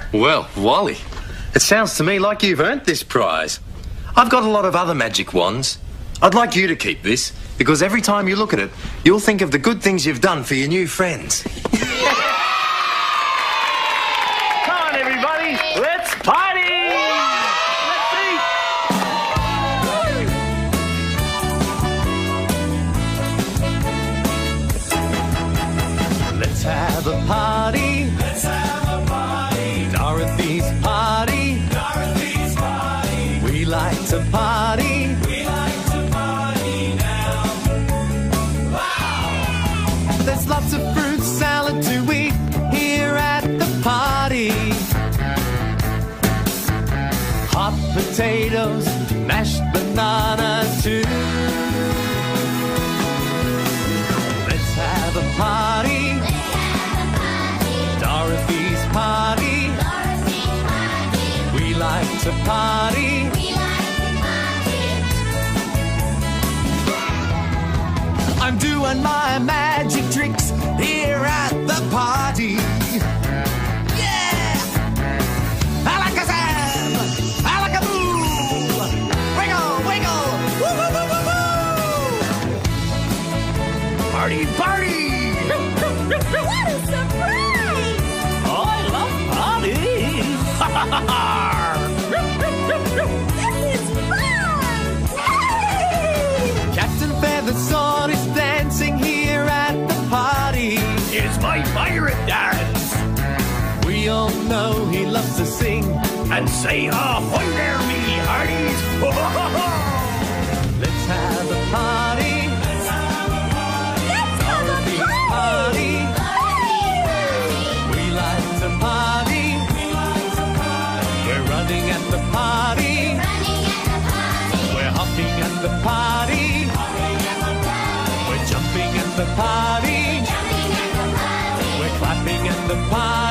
Well, Wally, it sounds to me like you've earned this prize. I've got a lot of other magic wands. I'd like you to keep this, because every time you look at it, you'll think of the good things you've done for your new friends. Come on, everybody, let's party! Let's eat! Let's have a party. Let's have a party. Dorothy's party. Dorothy's party. We like to party. We like to party now. Wow! There's lots of fruit salad to eat here at the party. Hot potatoes, mashed bananas too. Let's have a party. Dorothy's party. Dorothy's party. We like to party. We like to party. I'm doing my magic tricks here at the party. Yeah! Alakazam! Alakaboo! Wiggle, wiggle! Woo, woo, woo, woo, woo! Party, party! What a surprise! I love parties! This is fun! Yay! Captain Feathersword is dancing here at the party. It's my pirate dance. We all know he loves to sing and say, ahoy there, me hearties! Let's have a party. Let's have a party. Let's have a Dorothy's party. We like to party. We like to party. We're running at the party. Running at the party. We're hopping at the party. Hopping at the party. We're jumping at the party. Jumping at the party. We're clapping at the party.